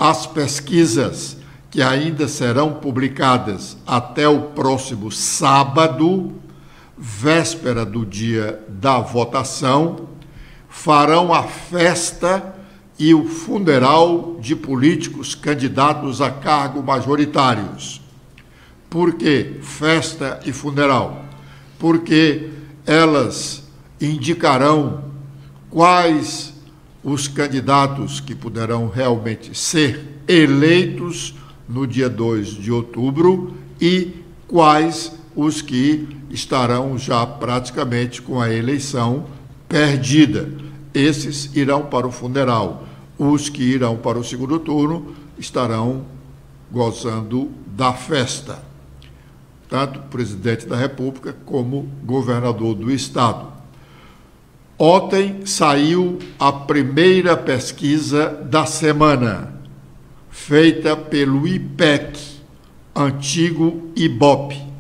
As pesquisas que ainda serão publicadas até o próximo sábado, véspera do dia da votação, farão a festa e o funeral de políticos candidatos a cargo majoritários. Por que festa e funeral? Porque elas indicarão quais os candidatos que poderão realmente ser eleitos no dia 2 de outubro e quais os que estarão já praticamente com a eleição perdida. Esses irão para o funeral. Os que irão para o segundo turno estarão gozando da festa, tanto o presidente da República como governador do Estado. Ontem saiu a primeira pesquisa da semana, feita pelo IPEC, antigo IBOP.